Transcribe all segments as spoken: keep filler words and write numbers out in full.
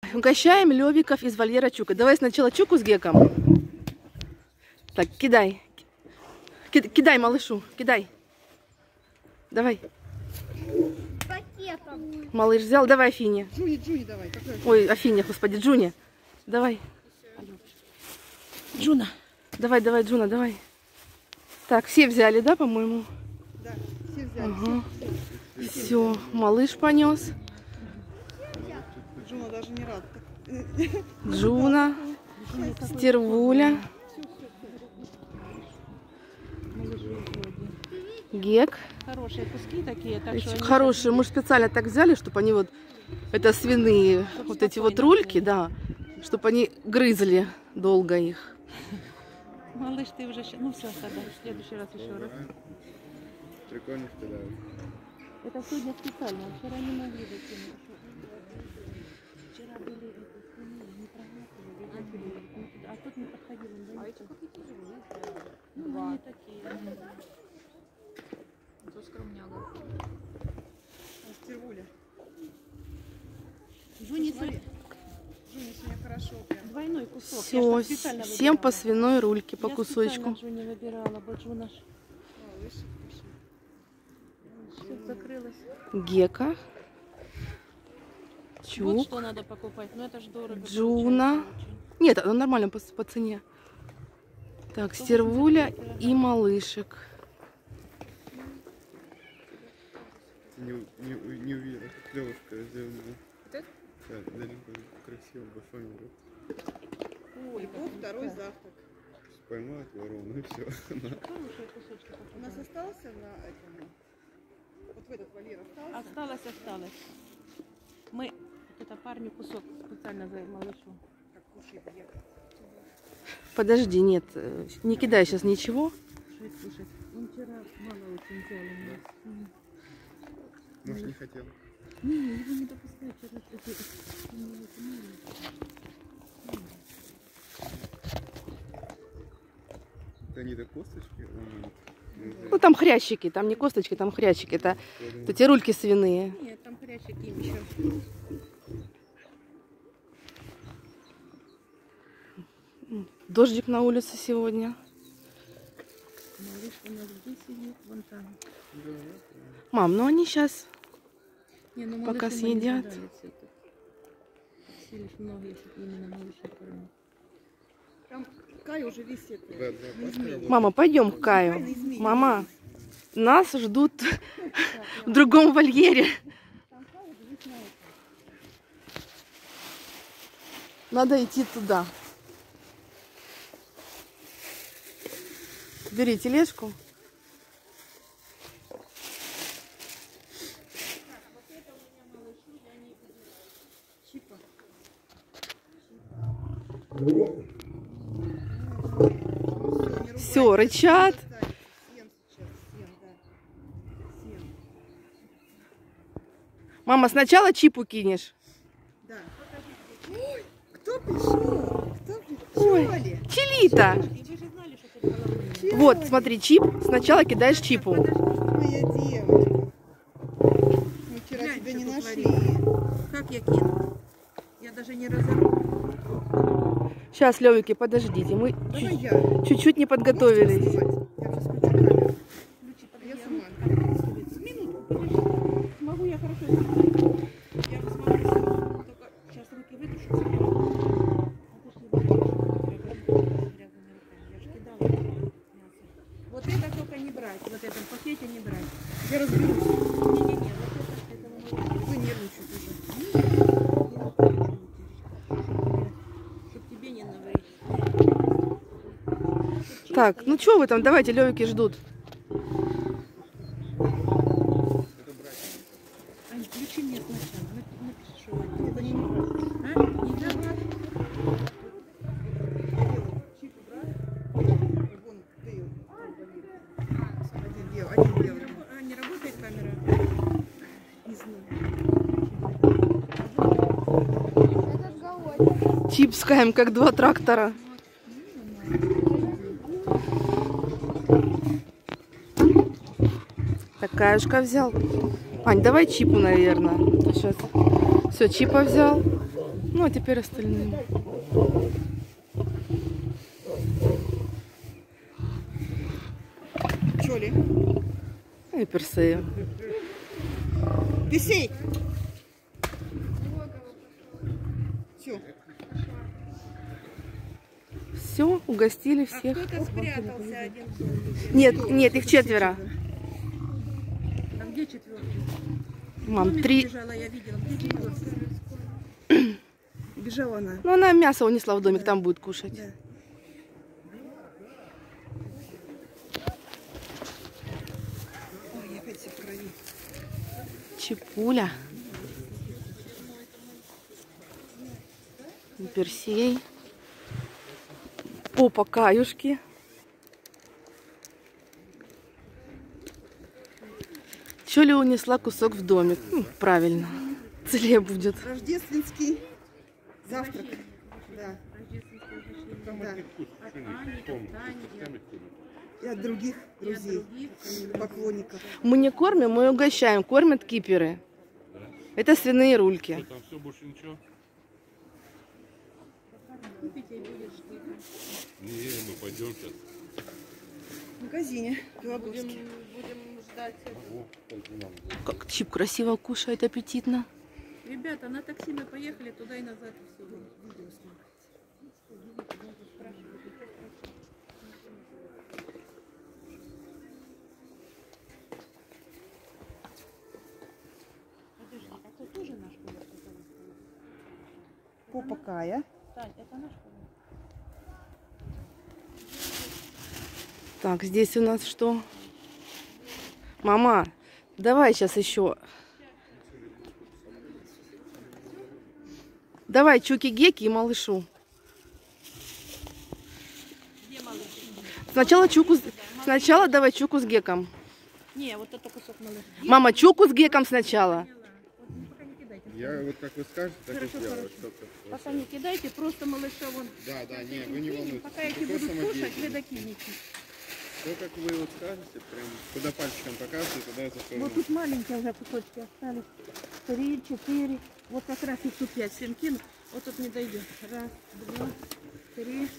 Угощаем левиков из вольера Чука. Давай сначала Чуку с Геком. Так, кидай. Кидай малышу, кидай. Давай. Пакетом. Малыш взял, давай Афине. Джуни, Джуни, давай. Какая? Ой, Афине, господи, Джуни. Давай. Джуна. Давай, давай, Джуна, давай. Так, все взяли, да, по-моему? Да, все взяли. Ага. Все, малыш понес. Джуна даже не рад. Джуна, Стервуля, Гек. Хорошие куски такие, так что Хорошие, мы же специально так взяли, чтобы они вот, это свиные, Чтоб вот эти вот спокойно рульки, да, чтобы они грызли долго их. Малыш, ты уже... ща- Ну все, тогда в следующий раз еще раз. Прикольно, что да. Это сегодня специально, вчера не могли докинуть. Вчера были эти свиные, не проглатывали, а тут не подходили. Да, а эти какие тяжелые? Ну, они такие. Это скромняга. Стервуля. Джуни, Смотри. Джуни сегодня хорошо прям. двойной кусок. Все, Я ж специально всем по выбирала. свиной рульке, по Я кусочку. специально Джуни выбирала, бо Джуна ж Малыш. все закрылось. Гека, Вот Чук. что надо покупать, но это ж дорого. Джуна. получается очень. Нет, оно нормально по, по цене. Так, Стервуля и малышек. Не, не, не увидела, как девушка сделана. Да, далеко, красиво, большой народ. Ой, вот второй завтрак. Поймают ворону и все. Хорошие кусочки У нас попадают. остался на этом. Вот в этот вольер остался. Осталось, осталось. Мы это парню кусок специально за малышу. Как кушает Гек. Подожди, нет, э, не кидай сейчас ничего. Кушать, кушать. Он вчера мало очень взял у нас. М. Может, не хотел. Не, его не допускают через эти... Это не до косточки? Он, Ну там хрящики, там не косточки, там хрящики. Это вот эти рульки свиные. Нет, там хрящики еще. Дождик на улице сегодня. Малыш у нас здесь сидит, вон там. Мам, ну они сейчас... Не, ну Пока малыши мы не съедят. задали всё-таки. Сильно много, если именно малышей кормить. Там Кай уже висит. Да, да, пастора. Мама, пойдем к Каю. Мама, нас ждут в другом вольере. Надо идти туда. Бери тележку. Все, рычат. Мама, сначала чипу кинешь. Да. Ой, кто пришел? Кто пришел? Ой, Чоли? Чилита. И вы же знали, что это головные. Вот, смотри, чип. Сначала кидаешь чипу. Моя девочка. Мы вчера Глянь, тебя что не тут нашли. Как я кину? Я даже не разорву. Сейчас, Левики, подождите. Мы Давай я. чуть-чуть не подготовились. Я сейчас включу камеру. Ключи Я подъем. сама. Минутку, подожди. Смогу я хорошо сделать. Я бы смогла сделать. Только сейчас руки выдушу. Я же кидала мясо. Вот это только не брать. Вот это в пакете не брать. Я разберусь. Не-не-не, вот это, это мы можем. Вы нервничаете уже. Чтоб тебе не навредить. Так, ну что вы там? Давайте, Левики ждут. Ань, включи мне сначала. Нап- Напиши, что это. Это не брать. А? Не надо? Чип убрать. Вон, ты ее. Один белый. Один белый. А, не работает камера? Не знаю. Этот голодный. Чип с Каем, как два трактора. Такаюшка взял. Ань, давай чипу, наверное. Сейчас. Все, чипа взял. Ну, а теперь остальные. Чоли. И Персея. Писей. Все. Все, угостили всех. Кто-то спрятался один. Нет, нет, их четверо. А где четвертый? Мам, Домик три. бежала, я видела. Где четвертый? Бежала она. Ну, она мясо унесла в домик, там будет кушать. Да. Ой, опять все в крови. Чепуля. Персей. Попа Каюшки. Чоля унесла кусок в домик. Ну, правильно. Целее будет. Рождественский завтрак. Да. Да. И от других друзей, поклонников. Мы не кормим, мы угощаем. Кормят киперы. Это свиные рульки. Там все, больше ничего? Не, мы пойдем сейчас. В магазине в Белогорске. Будем ждать. Как Чип красиво кушает, аппетитно. Ребята, на такси мы поехали туда и назад. И все. Подожди, а это тоже наш кулак? Попа Кая. Тань, это наш кулак? Так, здесь у нас что? Мама, давай сейчас еще. Давай чуки-геки и малышу. Сначала чуку, с- сначала давай чуку с геком. Не, вот это кусок малыша. Мама, чуку с геком сначала. Пока не кидайте. Я вот как вы скажете, так и Хорошо, сделаю. хорошо. Что-то. Пока не кидайте, просто малыша вон. Да, да, не, вы не волнуйтесь. Пока эти Какой будут кушать, вы самодеятельный. докинете. То, как вы вот скажете, прям куда пальчиком показываете, туда я застою. Вот тут маленькие уже кусочки остались. Три, четыре. Вот как раз их тут пять. Всем кину. Вот тут не дойдет. Раз, два, три.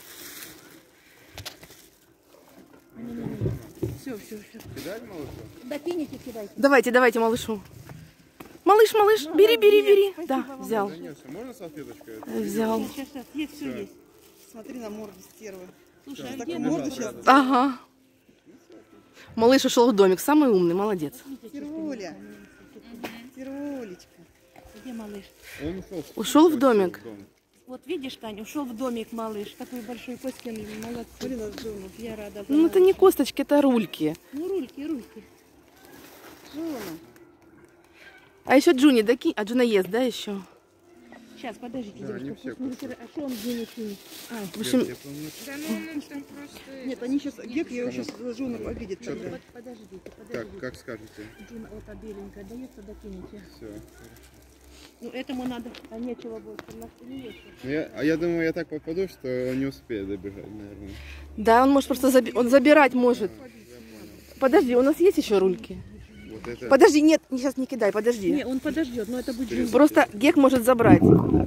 Все, все, все. Кидать малышу? Докинете, кидайте. Давайте, давайте малышу. Малыш, малыш, бери, бери, бери. Да, взял. Занесся. Можно салфеточкой? это? Взял. Сейчас, сейчас, есть, все есть. Смотри на морду стервы. Слушай, а Так где морду наш сейчас. Ага. Малыш ушел в домик. Самый умный, молодец. Стервуля. Стервулечка. Где малыш? Он ушел. Ушел в домик. Вот видишь, Таня, ушел в домик малыш. Такой большой Коськин, молодцы. Смотри на Джону. Я рада. Ну, это не косточки, это рульки. Ну, рульки, рульки. Джона. А еще Джуни, докинь. А Джуна ест, да, еще? Сейчас, подождите, Да, девочка, они все пусть не вытирает. А что он где не кинет? А, В общем, Да ну он там просто... Нет, они сейчас, Гек ее сейчас Джона обидит Чё тогда. под- подождите, Так, подождите. как скажете. Джуна, вот та беленькая дается, докинете. Все. Ну, этому надо, а нечего больше. У нас не есть. Ну, я, а я думаю, я так попаду, что он не успеет добежать, наверное. да, он может просто заби- он забирать может. Подожди, у нас есть еще рульки? Вот это. Подожди, нет, сейчас не кидай, подожди. Не, он подождет, но это будет Джуна. Просто Гек может забрать.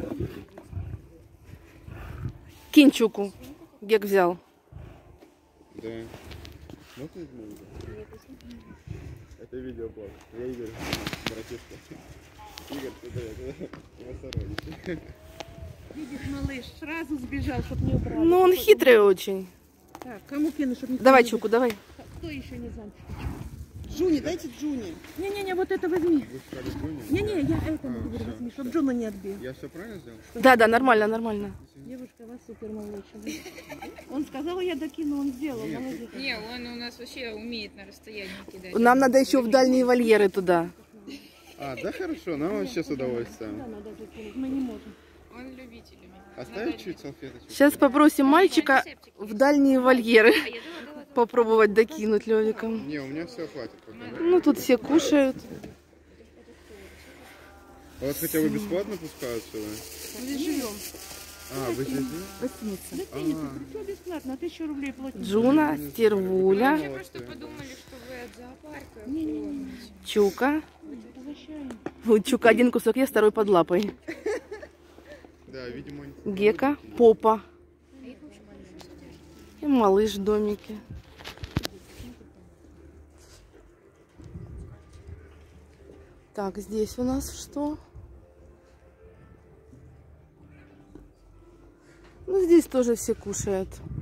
Кинь чуку. Гек взял. Да. Можно из музыки? Это видеоблог. Я Игорь, братишка. Игорь, ты давай, его сородич. Видишь, малыш, сразу сбежал, чтобы не убрали. Ну, он хитрый очень. Так, кому кину, чтобы не Давай чуку, давай. Кто еще не занят? Джуни, дайте Джуни. Не-не-не, вот это возьми. Вы сказали Джуни? Не-не, я это А, говорю, всё. возьми, чтобы Джуна не отбил. Я все правильно сделал? Да, да, нормально, нормально. Девушка, вас супер малыш. Он сказал, я докину, он сделал, молодец. Не, он у нас вообще умеет на расстоянии кидать. Нам надо еще в дальние вольеры туда. А, да хорошо, нам вообще с Да, удовольствием. надо закинуть, мы не можем. Он любитель у меня. Оставить чуть салфеточку? Сейчас попросим мальчика в дальние вольеры А я думала, давай, попробовать докинуть Левиком. Не, у меня все хватит пока. Ну, тут все кушают. А вас хотя бы бесплатно пускают сюда? Мы здесь живем. А, вы здесь? Гостиница. Гостиница, все бесплатно, тысячу рублей платить. Джуна, Стервуля, мы просто подумали, что вы от зоопарка. Не-не-не, Чука. угощаем. Вот Чука один кусок ест, второй под лапой. Да, видимо, они... Гека, попа. И малыш в домике. Так, здесь у нас что? Ну, здесь тоже все кушают.